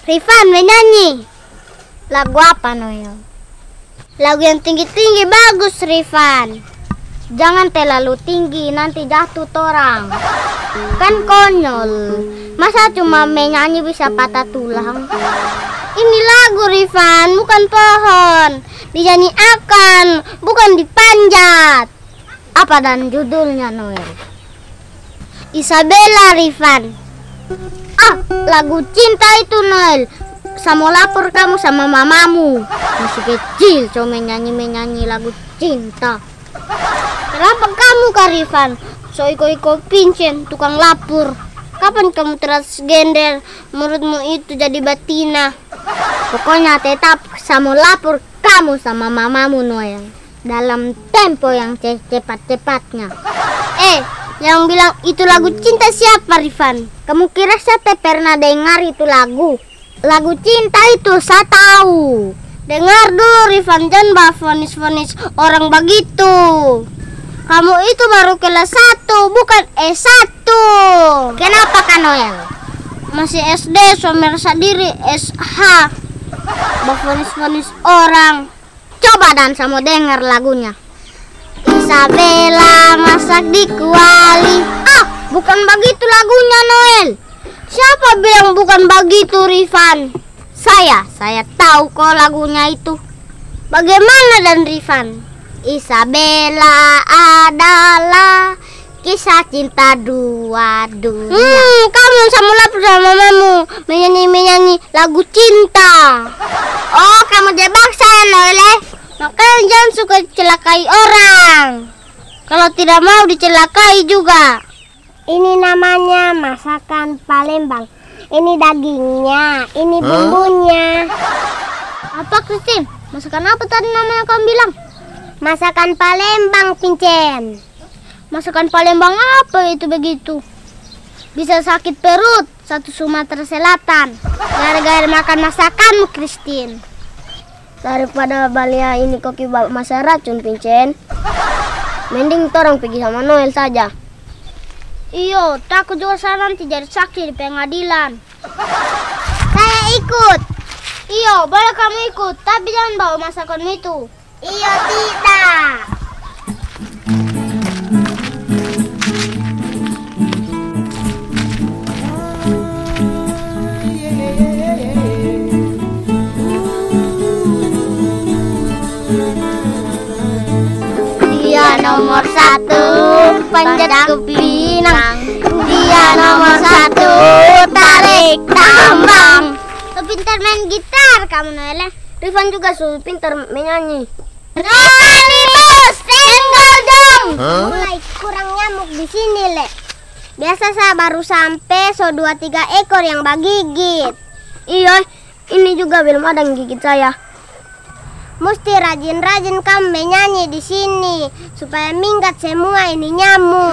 Rifan menyanyi. Lagu apa, Noel? Lagu yang tinggi-tinggi bagus, Rifan. Jangan terlalu tinggi, nanti jatuh orang. Kan konyol. Masa cuma menyanyi bisa patah tulang? Ini lagu, Rifan, bukan pohon. Dinyanyi akan, bukan dipanjat. Apa dan judulnya, Noel? Isabella, Rifan. Lagu cinta itu, Noel. Saya mau lapor kamu sama mamamu. Masih kecil cuma menyanyi lagu cinta. Kenapa kamu, Kak Rifan? So iko pincen, tukang lapor. Kapan kamu transgender? Menurutmu itu jadi betina. Pokoknya tetap saya mau lapor kamu sama mamamu, Noel. Dalam tempo yang cepat-cepatnya. Yang bilang itu lagu cinta siapa, Rifan? Kamu kira saya pernah dengar itu lagu? Lagu cinta itu saya tahu. Dengar dulu, Rifan, jangan bawa vonis-vonis orang begitu. Kamu itu baru kelas 1, bukan S1. Kenapa, Kak Noel? Masih SD, so merasa diri SH. Bawa vonis-vonis orang. Coba dan sama dengar lagunya. Isabella masak di kuali. Bukan begitu lagunya, Noel. Siapa bilang bukan begitu, Rifan? Saya tahu kok lagunya itu. Bagaimana dan Rifan? Isabella adalah kisah cinta dua dunia. Kamu sama lapor sama mamamu menyanyi lagu cinta. Oh, kamu jebak saya, Noel. Makanya jangan suka celakai orang. Kalau tidak mau dicelakai juga. Ini namanya masakan Palembang. Ini dagingnya, ini bumbunya. Apa, Christine? Masakan apa tadi namanya kamu bilang? Masakan Palembang, Pincen. Masakan Palembang apa itu begitu? Bisa sakit perut satu Sumatera Selatan gara-gara makan masakanmu, Christine. Daripada balia ini koki bawa masa racun, Pincen. Mending orang pergi sama Noel saja. Iyo, takut juga saya nanti jadi saksi di pengadilan. Saya ikut. Iyo, boleh kamu ikut, tapi jangan bawa masakan itu. Iyo, tidak. Dia nomor 1 panjat ke pinang. Dia nomor 1 tarik tambang. Pintar main gitar kamu, Noel. Rifan juga pintar menyanyi. Nani bos, tinggal dong. Mulai kurang nyamuk di sini, Le. Biasa saya baru sampai 2-3 ekor yang bagigit. Iya, ini juga belum ada yang gigit saya. Mesti rajin-rajin kamu menyanyi di sini supaya minggat semua ini nyamuk.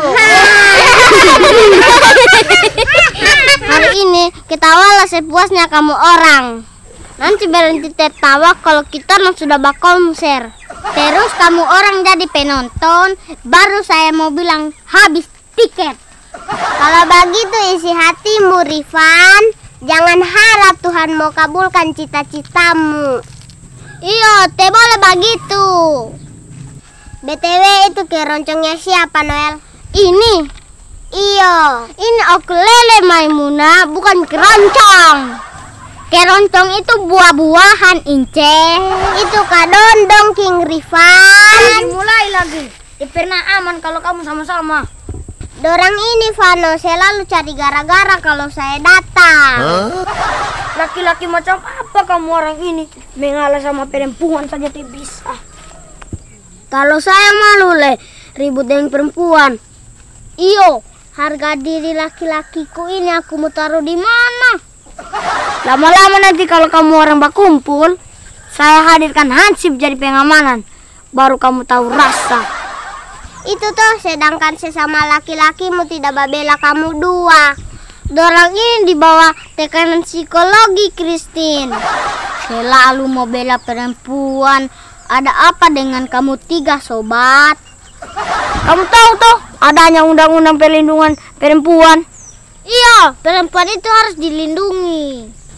Hari ini ketawalah sepuasnya kamu orang. Nanti berhenti tertawa kalau kita sudah berkonser. Terus kamu orang jadi penonton, baru saya mau bilang habis tiket. Kalau begitu isi hatimu, Rifan. Jangan harap Tuhan mau kabulkan cita-citamu. Iya, te boleh begitu. BTW itu keroncongnya siapa, Noel? Ini. Iya, ini ukulele Maimuna, bukan keroncong. Keroncong itu buah-buahan, Ince. Itu kadondong, King Rifan. Mulai lagi. Pernah aman kalau kamu sama-sama. Dorang ini, Vano, selalu cari gara-gara kalau saya datang. Laki-laki macam apa kamu orang ini? Mengalah sama perempuan saja tidak bisa. Kalau saya malu, Le, ribut dengan perempuan. Iyo, harga diri laki-lakiku ini aku mau taruh di mana? Lama-lama nanti kalau kamu orang berkumpul, saya hadirkan hansip jadi pengamanan. Baru kamu tahu rasa. Itu tuh, sedangkan sesama laki-lakimu tidak babela kamu dua. Dorang ini di bawah tekanan psikologi, Christine. Selalu mau bela perempuan. Ada apa dengan kamu 3, sobat? Kamu tahu toh adanya undang-undang perlindungan perempuan? Iya, perempuan itu harus dilindungi.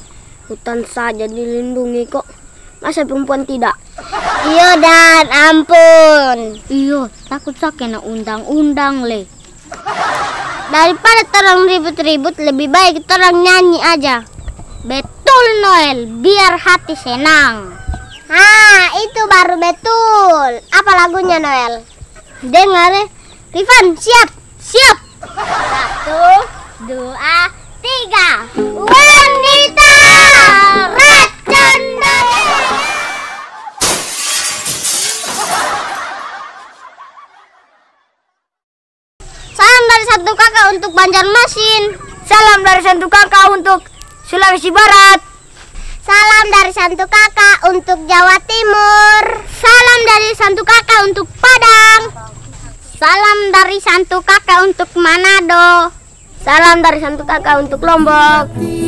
Hutan saja dilindungi kok. Masa perempuan tidak? Iya Dan, ampun. Iya, takut saya kena undang-undang le. Daripada terang ribut-ribut, lebih baik terang nyanyi aja. Betul Noel, biar hati senang. Itu baru betul. Apa lagunya Noel? Dengar ya. Rifan, siap. Siap. 1, 2, 3. Wanita racun Noel. Salam dari satu kakak untuk Banjarmasin. Salam dari satu kakak untuk Sulawesi Barat. Salam dari satu kakak untuk Jawa Timur. Salam dari satu kakak untuk Padang. Salam dari satu kakak untuk Manado. Salam dari satu kakak untuk Lombok.